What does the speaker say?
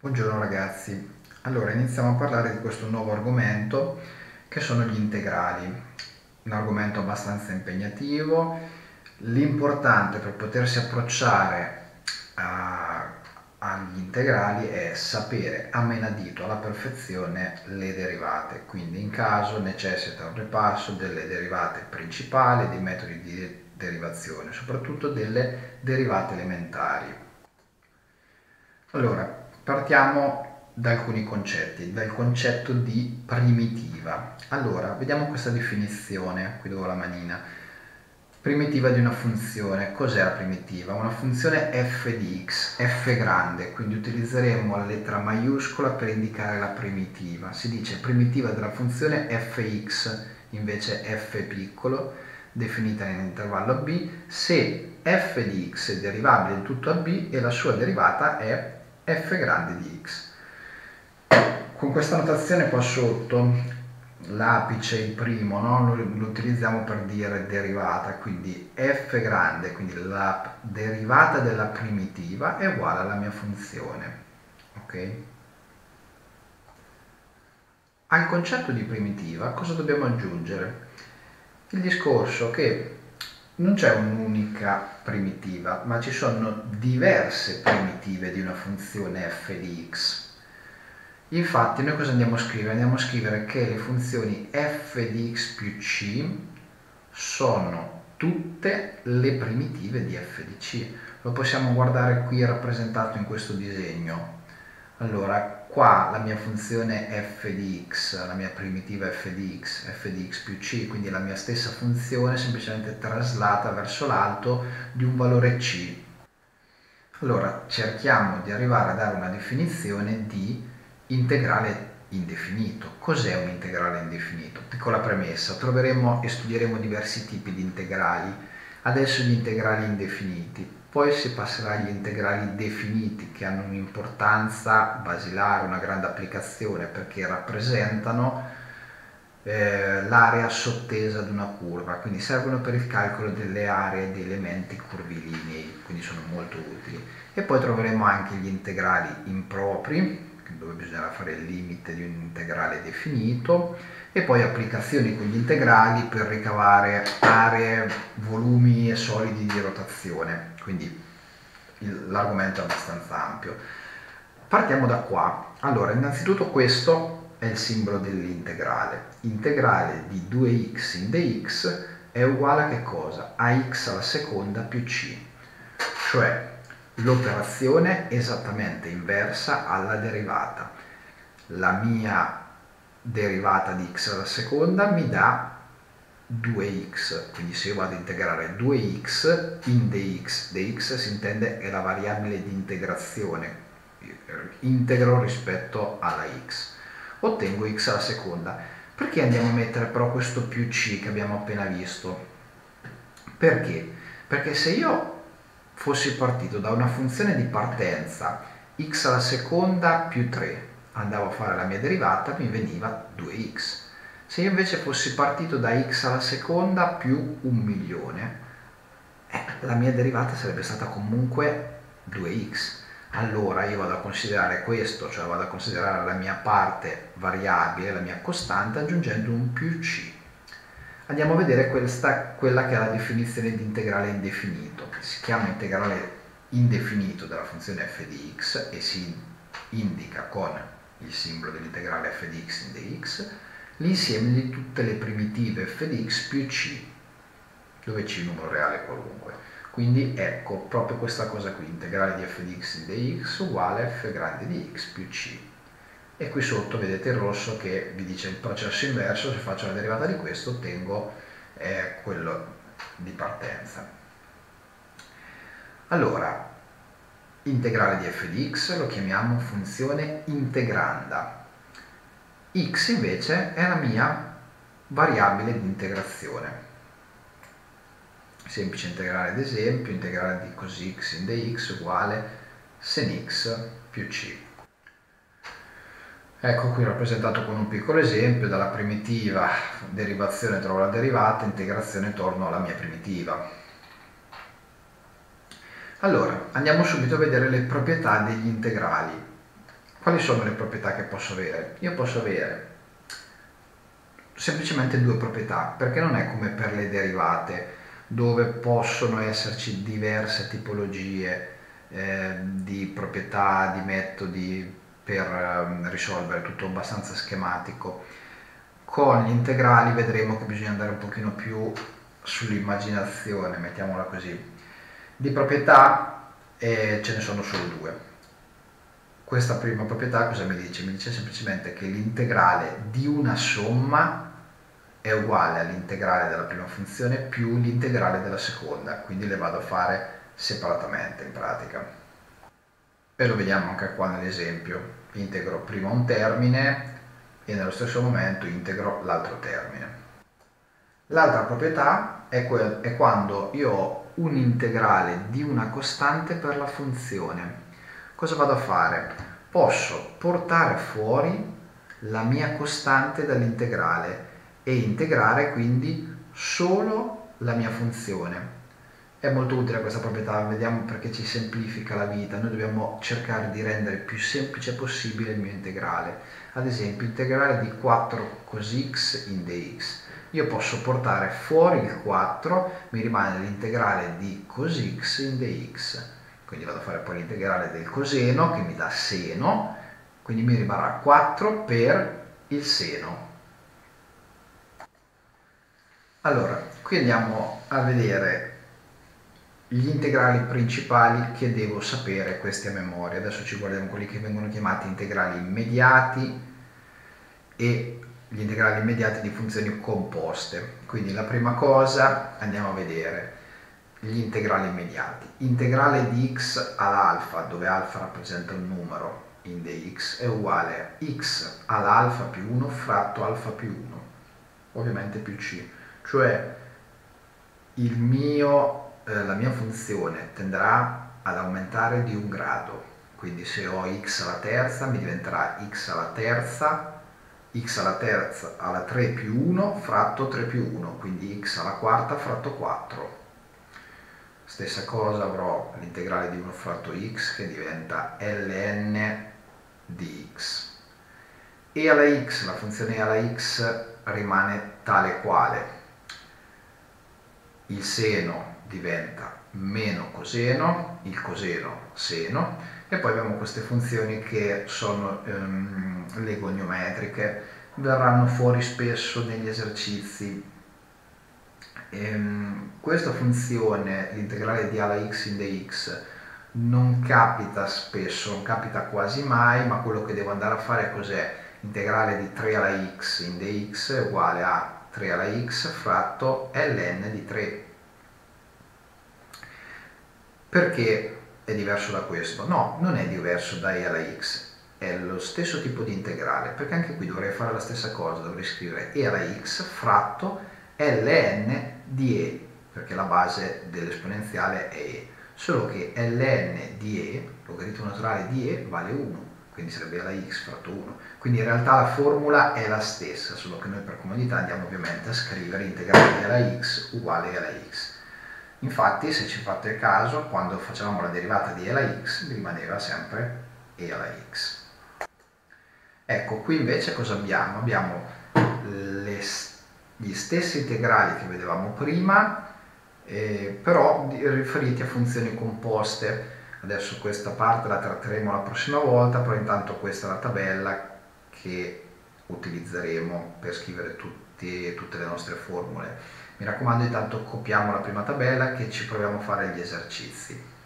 Buongiorno ragazzi, allora iniziamo a parlare di questo nuovo argomento che sono gli integrali, un argomento abbastanza impegnativo. L'importante per potersi approcciare agli integrali è sapere a menadito alla perfezione le derivate, quindi in caso necessita un ripasso delle derivate principali, dei metodi di derivazione, soprattutto delle derivate elementari. Allora, partiamo da alcuni concetti, dal concetto di primitiva. Allora, vediamo questa definizione, qui dove ho la manina. Primitiva di una funzione. Cos'è la primitiva? Una funzione f di x, f grande, quindi utilizzeremo la lettera maiuscola per indicare la primitiva. Si dice primitiva della funzione fx invece f piccolo, definita in intervallo a b, se f di x è derivabile in tutto a b e la sua derivata è f grande di x. Con questa notazione qua sotto l'apice, il primo, no? lo utilizziamo per dire derivata, quindi f grande, quindi la derivata della primitiva è uguale alla mia funzione. Ok? Al concetto di primitiva cosa dobbiamo aggiungere? Il discorso che non c'è un'unica primitiva, ma ci sono diverse primitive di una funzione f di x. Infatti noi cosa andiamo a scrivere? Andiamo a scrivere che le funzioni f di x più c sono tutte le primitive di f di c. Lo possiamo guardare qui rappresentato in questo disegno. Allora, qua la mia funzione f di x, la mia primitiva f di x più c, quindi la mia stessa funzione semplicemente traslata verso l'alto di un valore c. Allora, cerchiamo di arrivare a dare una definizione di integrale indefinito. Cos'è un integrale indefinito? Piccola premessa, troveremo e studieremo diversi tipi di integrali. Adesso gli integrali indefiniti, poi si passerà agli integrali definiti che hanno un'importanza basilare, una grande applicazione perché rappresentano l'area sottesa di una curva, quindi servono per il calcolo delle aree di elementi curvilinei, quindi sono molto utili. E poi troveremo anche gli integrali impropri, dove bisognerà fare il limite di un integrale definito, e poi applicazioni con gli integrali per ricavare aree, volumi e solidi di rotazione, quindi l'argomento è abbastanza ampio. Partiamo da qua. Allora, innanzitutto questo è il simbolo dell'integrale. Integrale di 2x in dx è uguale a che cosa? A x alla seconda più c, cioè l'operazione esattamente inversa alla derivata. La mia derivata di x alla seconda mi dà 2x, quindi se io vado ad integrare 2x in dx si intende è la variabile di integrazione, integro rispetto alla x, ottengo x alla seconda. Perché andiamo a mettere però questo più c che abbiamo appena visto? Perché? Perché se io fossi partito da una funzione di partenza x alla seconda più 3, andavo a fare la mia derivata, mi veniva 2x. Se io invece fossi partito da x alla seconda più 1.000.000, la mia derivata sarebbe stata comunque 2x. Allora io vado a considerare questo, cioè vado a considerare la mia parte variabile, la mia costante, aggiungendo un più c. Andiamo a vedere quella che è la definizione di integrale indefinito. Si chiama integrale indefinito della funzione f di x e si indica con il simbolo dell'integrale f di x in dx l'insieme di tutte le primitive f di x più c, dove c è un numero reale qualunque. Quindi ecco proprio questa cosa qui, integrale di f di x in dx uguale f grande di x più c. E qui sotto vedete il rosso che vi dice il processo inverso: se faccio la derivata di questo ottengo quello di partenza. Allora, integrale di f di x lo chiamiamo funzione integranda. X invece è la mia variabile di integrazione. Semplice integrale ad esempio, integrale di cosx in dx uguale sen x più c. Ecco qui rappresentato con un piccolo esempio: dalla primitiva derivazione trovo la derivata, integrazione torno alla mia primitiva. Allora, andiamo subito a vedere le proprietà degli integrali. quali sono le proprietà che posso avere? Io posso avere semplicemente due proprietà, perché non è come per le derivate, dove possono esserci diverse tipologie di proprietà, di metodi per risolvere, tutto abbastanza schematico. Con gli integrali vedremo che bisogna andare un pochino più sull'immaginazione, mettiamola così. Di proprietà ce ne sono solo due. Questa prima proprietà cosa mi dice? Mi dice semplicemente che l'integrale di una somma è uguale all'integrale della prima funzione più l'integrale della seconda, quindi le vado a fare separatamente in pratica. E lo vediamo anche qua nell'esempio. Integro prima un termine e nello stesso momento integro l'altro termine. L'altra proprietà è quando io ho un integrale di una costante per la funzione. Cosa vado a fare? Posso portare fuori la mia costante dall'integrale e integrare quindi solo la mia funzione. È molto utile questa proprietà, vediamo perché ci semplifica la vita. Noi dobbiamo cercare di rendere più semplice possibile il mio integrale. Ad esempio, integrale di 4 cos x in dx. Io posso portare fuori il 4, mi rimane l'integrale di cos x in dx. Quindi vado a fare poi l'integrale del coseno che mi dà seno, quindi mi rimarrà 4 per il seno. Allora, qui andiamo a vedere gli integrali principali che devo sapere questi a memoria. Adesso ci guardiamo quelli che vengono chiamati integrali immediati e gli integrali immediati di funzioni composte. Quindi la prima cosa andiamo a vedere gli integrali immediati. Integrale di x all'alfa, dove alfa rappresenta un numero in dx, è uguale a x all'alfa più 1 fratto alfa più 1, ovviamente più c, cioè la mia funzione tenderà ad aumentare di un grado, quindi se ho x alla terza mi diventerà x alla terza alla 3 più 1 fratto 3 più 1, quindi x alla quarta fratto 4. Stessa cosa, avrò l'integrale di 1 fratto x che diventa ln di x. E alla x, la funzione e alla x rimane tale quale. Il seno diventa meno coseno, il coseno seno, e poi abbiamo queste funzioni che sono legoniometriche, verranno fuori spesso negli esercizi. Questa funzione, l'integrale di a alla x in dx, non capita spesso, non capita quasi mai, ma quello che devo andare a fare cos'è? Integrale di 3 alla x in dx è uguale a 3 alla x fratto ln di 3. Perché è diverso da questo? No, non è diverso da e alla x, è lo stesso tipo di integrale, perché anche qui dovrei fare la stessa cosa, dovrei scrivere e alla x fratto ln di e, perché la base dell'esponenziale è e, solo che ln di e, logaritmo naturale di e, vale 1, quindi sarebbe alla x fratto 1. Quindi in realtà la formula è la stessa, solo che noi per comodità andiamo ovviamente a scrivere integrale di alla x uguale a alla x. Infatti, se ci fate caso, quando facevamo la derivata di e alla x, mi rimaneva sempre e alla x. Ecco, qui invece cosa abbiamo? Abbiamo gli stessi integrali che vedevamo prima, però riferiti a funzioni composte. Adesso questa parte la tratteremo la prossima volta, però intanto questa è la tabella che utilizzeremo per scrivere tutte le nostre formule. Mi raccomando, intanto copiamo la prima tabella che ci proviamo a fare gli esercizi.